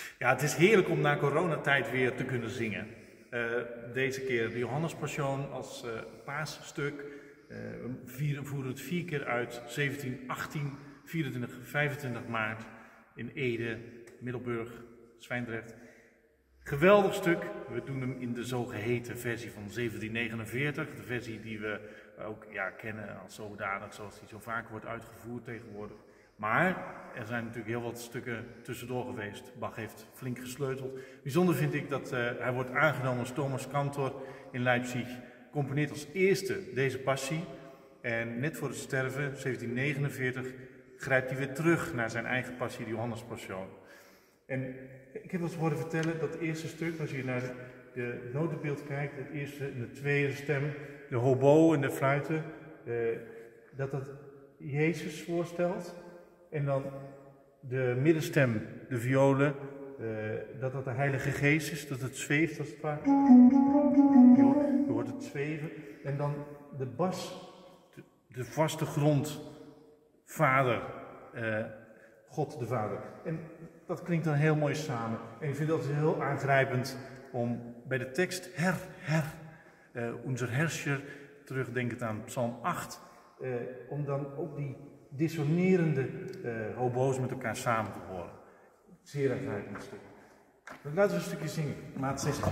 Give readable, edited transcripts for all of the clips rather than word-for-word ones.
Ja, het is heerlijk om na coronatijd weer te kunnen zingen. Deze keer de Johannespassion als paasstuk. We voeren het 4 keer uit, 17, 18, 24, 25 maart in Ede, Middelburg, Zwijndrecht. Geweldig stuk. We doen hem in de zogeheten versie van 1749. De versie die we ook kennen als zodanig, zoals die zo vaak wordt uitgevoerd tegenwoordig. Maar er zijn natuurlijk heel wat stukken tussendoor geweest. Bach heeft flink gesleuteld. Bijzonder vind ik dat hij wordt aangenomen als Thomas Cantor in Leipzig. Componeert als eerste deze passie. En net voor het sterven, 1749, grijpt hij weer terug naar zijn eigen passie, de Johannespassion. En ik heb wel eens horen vertellen dat het eerste stuk, als je naar de notenbeeld kijkt, het eerste en de tweede stem, de hobo en de fluiten, dat dat Jezus voorstelt. En dan de middenstem, de violen, dat dat de Heilige Geest is, dat het zweeft als het ware. Je hoort het zweven. En dan de bas, de vaste grond, Vader, God de Vader. En dat klinkt dan heel mooi samen. En ik vind dat heel aangrijpend om bij de tekst unser Herrscher, terugdenkend aan Psalm 8, om dan ook die dissonerende hobo's met elkaar samen te horen. Zeer aangrijpend stuk. Laten we een stukje zingen, maat 16.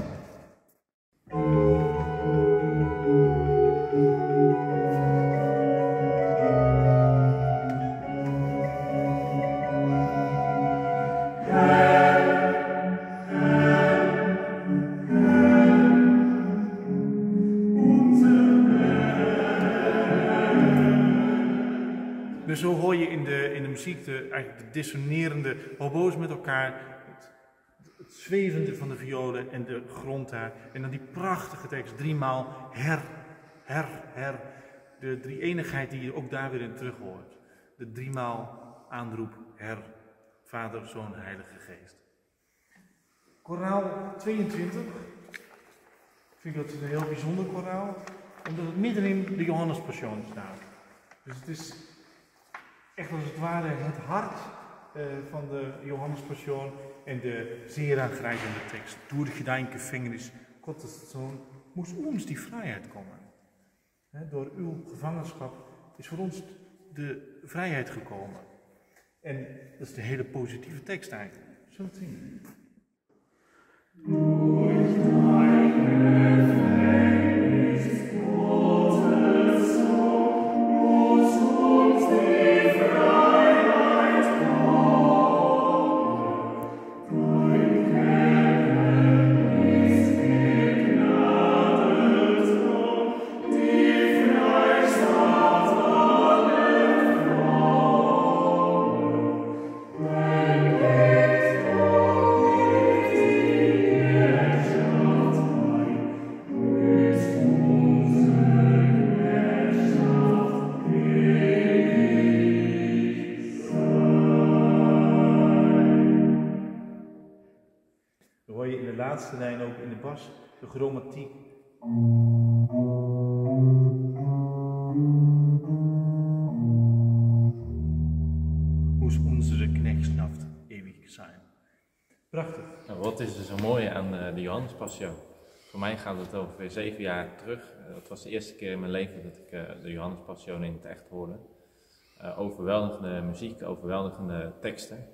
Dus zo hoor je in de muziek eigenlijk de dissonerende hobo's met elkaar, het zwevende van de violen en de grond daar. En dan die prachtige tekst, 3 maal her. De drie-eenigheid die je ook daar weer in terug hoort. De 3 maal aanroep, her, Vader, Zoon, Heilige Geest. Koraal 22, ik vind dat een heel bijzonder koraal, omdat het midden in de Johannespassion staat. Dus het is echt als het ware het hart van de Johannespassion en de zeer aangrijpende tekst. Durch dein Gefängnis, Gottes Zoon, moest ons die vrijheid komen. Door uw gevangenschap is voor ons de vrijheid gekomen. En dat is de hele positieve tekst eigenlijk. Zullen we het zien? De laatste lijn ook in de bas, de chromatiek. Moest onze Knechtschaft eeuwig zijn. Prachtig. Nou, wat is er zo mooi aan de Johannespassion? Voor mij gaat het ongeveer 7 jaar terug. Dat was de eerste keer in mijn leven dat ik de Johannespassion in het echt hoorde. Overweldigende muziek, overweldigende teksten.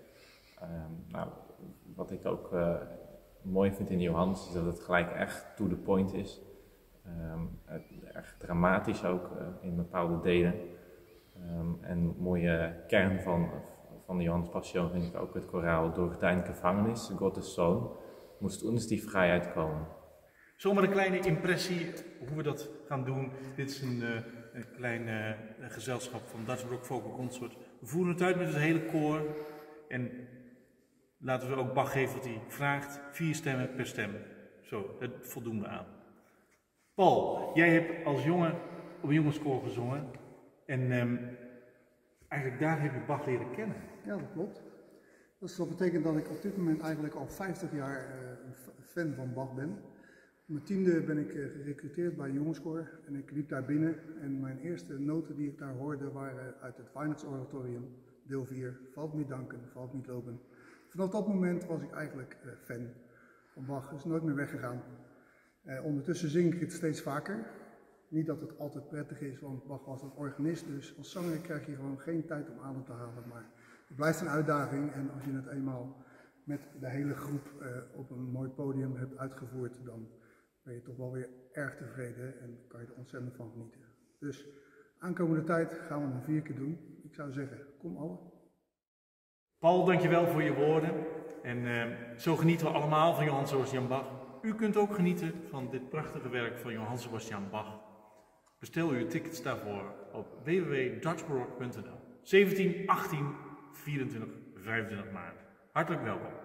Wat ik ook mooi vind in Johannes is dat het gelijk echt to the point is. Echt dramatisch ook in bepaalde delen. En een mooie kern van de Johannespassion vind ik ook het koraal. Door dein Gefängnis, Gottes Zoon, moest ons die vrijheid komen. Zomaar een kleine impressie hoe we dat gaan doen. Dit is een klein gezelschap van Dutch Baroque Vocal Consort. We voeren het uit met het hele koor. En laten we ook Bach geven wat hij vraagt. 4 stemmen per stem. Zo, dat voldoen we aan. Paul, jij hebt als jongen op een jongenskoor gezongen. En eigenlijk daar heb je Bach leren kennen. Ja, dat klopt. Dus dat betekent dat ik op dit moment eigenlijk al 50 jaar een fan van Bach ben. Op mijn 10e ben ik gerecruiteerd bij een jongenskoor en ik liep daar binnen. En mijn eerste noten die ik daar hoorde waren uit het Weihnachtsoratorium, deel 4. Valt niet danken, valt niet lopen. Vanaf dat moment was ik eigenlijk fan van Bach, is nooit meer weggegaan. Ondertussen zing ik het steeds vaker. Niet dat het altijd prettig is, want Bach was een organist, dus als zanger krijg je gewoon geen tijd om adem te halen. Maar het blijft een uitdaging en als je het eenmaal met de hele groep op een mooi podium hebt uitgevoerd, dan ben je toch wel weer erg tevreden en kan je er ontzettend van genieten. Dus aankomende tijd gaan we hem 4 keer doen. Ik zou zeggen, kom allen. Paul, dankjewel voor je woorden. En zo genieten we allemaal van Johann Sebastian Bach. U kunt ook genieten van dit prachtige werk van Johann Sebastian Bach. Bestel uw tickets daarvoor op www.dutchbaroque.nl. 17, 18, 24, 25 maart. Hartelijk welkom.